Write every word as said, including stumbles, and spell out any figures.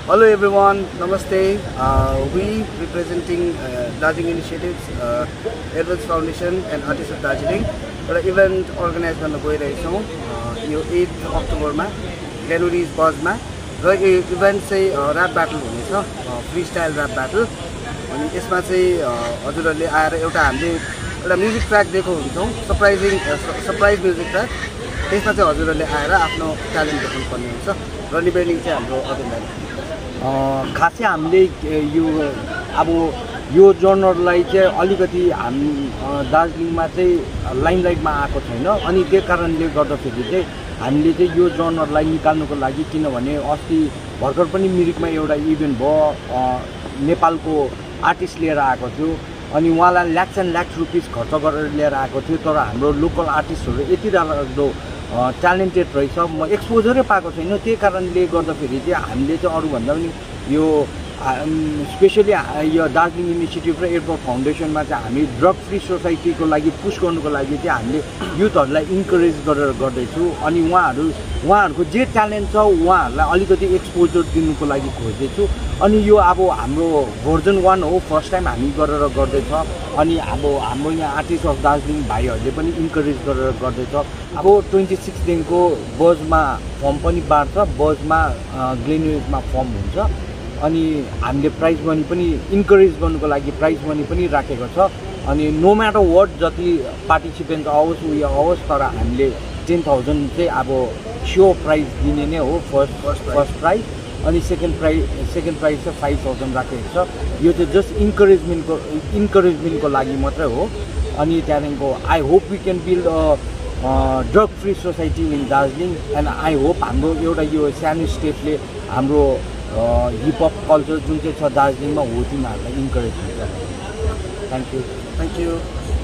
Hello everyone, Namaste. Uh, we representing uh, Darjeeling Initiative, uh, Advance Foundation and Artists of Darjeeling. But event organized गर्न गइरहेछौँ यो eighth October मा Glenary बज मा र यो event चाहिँ र्याप ब्याटल हुनेछ फ्रीस्टाइल र्याप ब्याटल अनि यसमा चाहिँ हजुरहरूले आएर एउटा हामीले एउटा म्युजिक ट्र्याक दिएको हुन्छौँ सरप्राइजिङ सरप्राइज म्युजिक ट्र्याक त्यसमा चाहिँ हजुरहरूले आएर आफ्नो ट्यालेन्ट देखाउनु पर्ने हुन्छ र निबेलिङ चाहिँ हाम्रो अर्बिन दाइ खासै हामीले यो अब यो जर्नललाई चाहिँ अलिकति हाम दार्जिलिङमा चाहिँ लाइमलाइटमा आएको छैन अनि त्यही कारणले गर्दाखेरि चाहिँ हामीले चाहिँ यो जर्नललाई निकाल्नुको लागि किनभने अस्ति भर्खर पनि मिरिकमा एउटा इभेन्ट भयो नेपालको आर्टिस्ट लिएर आएको थियो अनि उहाँलाई ल्याक्स एन्ड ल्याक्स रुपिस खर्च गरेर लिएर आएको थियो तर हाम्रो लोकल आर्टिस्टहरू यति राम्रो ट्यालेन्टेड रहेछ म एक्सपोजरै पाएको छैन त्यही कारणले गर्दाखेरि चाहिँ हामीले चाहिँ अरूभन्दा पनि यो स्पेसली यो दार्जिलिङ इनिसिएटिभ र एडवर्ड फाउन्डेसनमा चाहिँ हामी ड्रग फ्री सोसाइटीको लागि पुस गर्नुको लागि चाहिँ हामीले युथहरूलाई इन्करेज गरेर गर्दैछौँ अनि उहाँहरू उहाँहरूको जे ट्यालेन्ट छ उहाँहरूलाई अलिकति एक्सपोजर दिनुको लागि खोज्दैछु अनि यो अब हाम्रो भर्जन वान हो फर्स्ट टाइम हामी गरेर गर्दैछ अनि अब हाम्रो यहाँ आर्टिस्ट अफ दार्जिलिङ भाइहरूले पनि इन्करेज गरेर गर्दैछ अब ट्वेन्टी सिक्सदेखिको बजमा फर्म पनि बाँड्छ बजमा ग्लेनरीमा फर्म हुन्छ अनि हामीले प्राइज मनी पनि इन्करेज गर्नुको लागि प्राइज मनी पनि राखेको छ अनि नो म्याटर वाट जति पार्टिसिपेन्ट आओस् उयो आओस् तर हामीले टेन थाउजन्ड चाहिँ अब स्योर प्राइज दिने नै हो फर्स्ट फर्स्ट फर्स्ट प्राइज अनि सेकेन्ड प्राइज सेकेन्ड प्राइज चाहिँ फाइभ थाउजन्ड राखेको छ यो चाहिँ जस्ट इन्करेजमेन्टको इन्करेजमेन्टको लागि मात्रै हो अनि त्यहाँदेखिको I hope we can build drug free society in Darjeeling and I hope हाम्रो एउटा यो सानो स्टेपले हाम्रो हिपहप कल्चर जुन चाहिँ छ दार्जिलिङमा हो तिनीहरूलाई इन्करेज हुन्छ थ्याङ्क यू थ्याङ्क यू